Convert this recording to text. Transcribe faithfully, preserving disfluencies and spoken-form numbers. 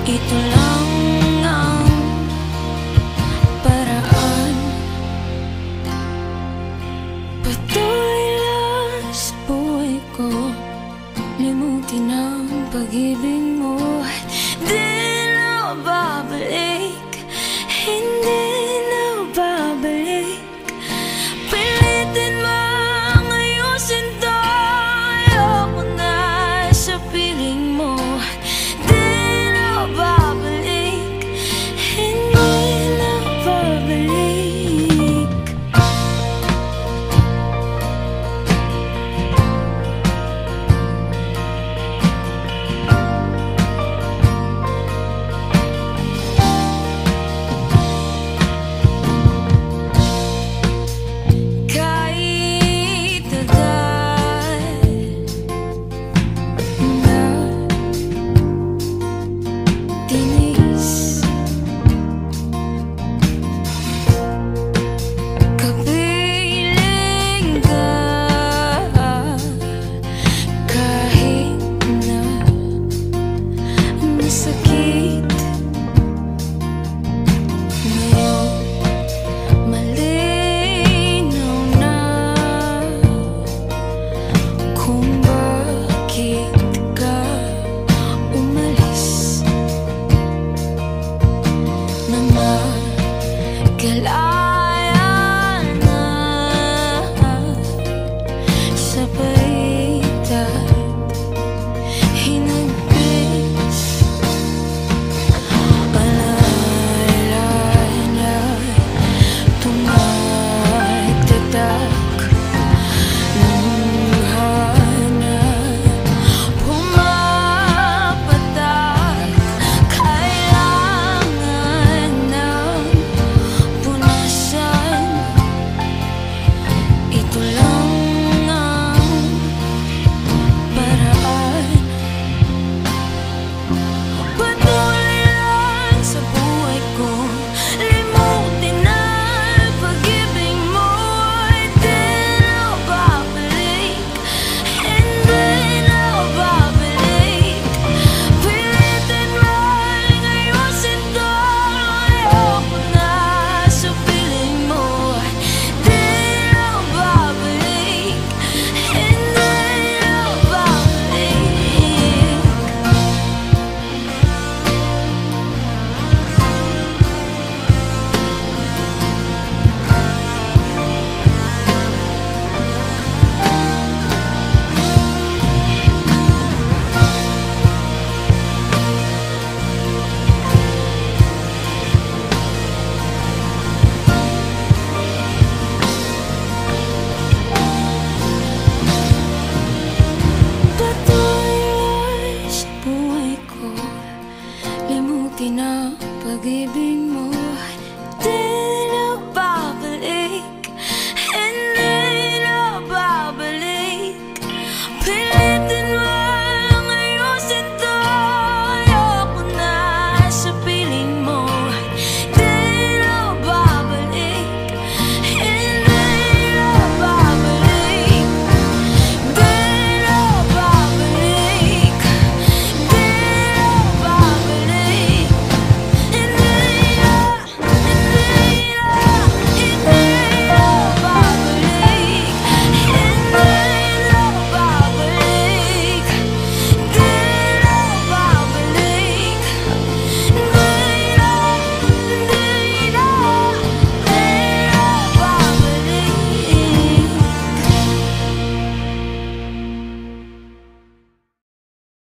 Ito lang ang paraan. Patuloy lang sa buhay ko, limutin ang pag-ibig mo. Di na babalik, hindi na babalik. Pilitin mang ayusin to, ayoko na sa piling mo. Di na babalik, hindi na babalik. Galaya na sa pagitan, hinagpis alay-alay na tumatatak. Luha na pumapatak, kailangan ng punasan. Ito lang ang paraan. Patuloy lang sa buhay ko, limutin ang pag-ibig mo. Di na babalik, hindi na babalik. Pilitin mang ayusin to, ayoko na sa piling mo. Di na babalik, hindi na babalik. Patuloy sa buhay ko, limutin ang pag-ibig mo.